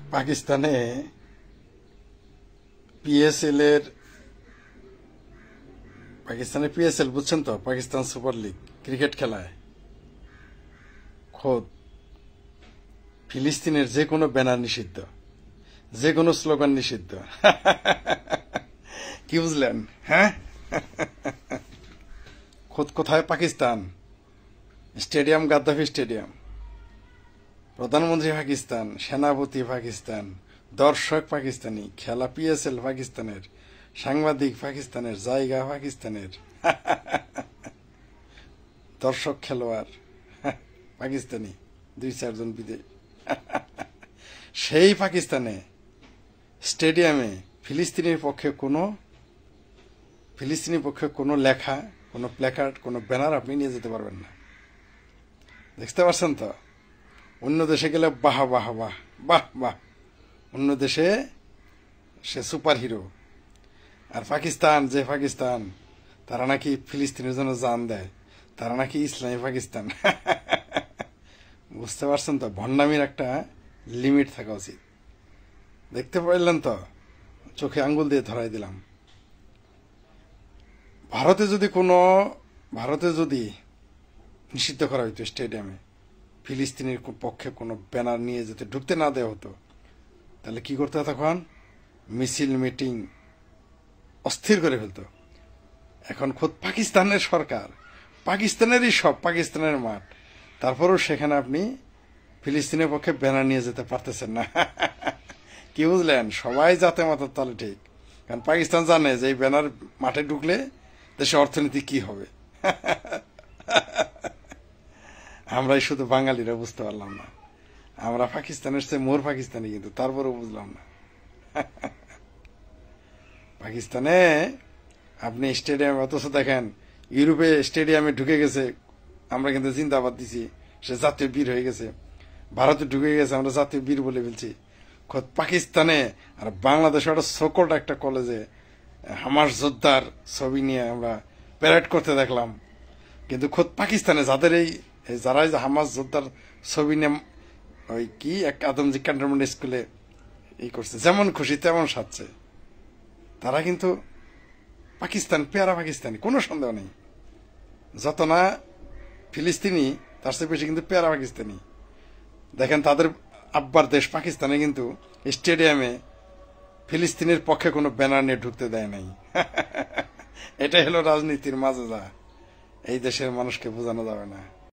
পাকিস্তানে পিএসএল বুঝছেন তো, পাকিস্তান সুপার লিগ ক্রিকেট খেলায় খোদ ফিলিস্তিনের যে কোনো ব্যানার নিষিদ্ধ, যে কোনো স্লোগান নিষিদ্ধ। কি বুঝলেন? হ্যাঁ, খোদ কোথায়? পাকিস্তান স্টেডিয়াম, গাদ্দাফি স্টেডিয়াম, প্রধানমন্ত্রী পাকিস্তান, সেনাপতি পাকিস্তান, দর্শক পাকিস্তানি, খেলা পিএসএল পাকিস্তানের, সাংবাদিক পাকিস্তানের, জায়গা পাকিস্তানের, দর্শক খেলোয়াড় পাকিস্তানি, 2-4 জন বিদেশি। সেই পাকিস্তানে স্টেডিয়ামে ফিলিস্তিনির পক্ষে কোনো লেখা, কোনো প্ল্যাকার্ড, কোনো ব্যানার আপনি নিয়ে যেতে পারবেন না। দেখতে পাচ্ছেন তো? অন্য দেশে গেলে বাহ বাহ বাহ বাহ বাহ, অন্য দেশে সে সুপার হিরো। আর পাকিস্তান, যে পাকিস্তান, তারা নাকি ফিলিস্তিনের জন্য জান দেয়, তারা নাকি ইসলামী পাকিস্তান। বুঝতে পারছেন তো? ভণ্ডামির একটা লিমিট থাকা উচিত। দেখতে পারলেন তো? চোখে আঙ্গুল দিয়ে ধরাই দিলাম। ভারতে যদি নিষিদ্ধ করা হইতো স্টেডিয়ামে ফিলিস্তিনের পক্ষে কোনো ব্যানার নিয়ে যেতে ঢুকতে না দেওয়া হতো, তাহলে কি করতে হতো? তখন মিছিল, মিটিং অস্থির করে ফেলতো। এখন খোদ পাকিস্তানের সরকার, পাকিস্তানেরই সব, পাকিস্তানের মাঠ, তারপরেও সেখানে আপনি ফিলিস্তিনের পক্ষে ব্যানার নিয়ে যেতে পারতেছেন না। কি বুঝলেন? সবাই জাতে মাতার তালে ঠিক। কারণ পাকিস্তান জানে যে এই ব্যানার মাঠে ঢুকলে দেশের অর্থনীতি কি হবে। আমরাই শুধু বাঙালিরা বুঝতে পারলাম না। আমরা পাকিস্তানের চেয়ে মোর পাকিস্তানি, কিন্তু তারপরেও বুঝলাম না। পাকিস্তানে আপনি স্টেডিয়ামে, অথচ দেখেন ইউরোপে স্টেডিয়ামে ঢুকে গেছে, আমরা কিন্তু জিন্দাবাদ দিছি, সে জাতীয় বীর হয়ে গেছে। ভারতে ঢুকে গেছে, আমরা জাতীয় বীর বলে ফেলছি। খোদ পাকিস্তানে আর বাংলাদেশে একটা সকলটা একটা কলেজে হামাস যোদ্ধার ছবি নিয়ে আমরা প্যারেড করতে দেখলাম। কিন্তু খোদ পাকিস্তানে যারা হামাস যোদ্ধার ছবি নিয়ে ওই কি এক আদমজি ক্যান্টনমেন্ট স্কুলে করছে, যেমন খুশি তেমন সাজছে, তারা কিন্তু পাকিস্তান, পেয়ারা পাকিস্তানি, কোনো সন্দেহ নেই। যত না ফিলিস্তিনি, তার চেয়ে বেশি কিন্তু পেয়ারা পাকিস্তানি। দেখেন তাদের আব্বার দেশ পাকিস্তানে কিন্তু স্টেডিয়ামে ফিলিস্তিনের পক্ষে কোনো ব্যানার নিয়ে ঢুকতে দেয় নাই। এটাই হলো রাজনীতির মাঝে যা, এই দেশের মানুষকে বোঝানো যাবে না।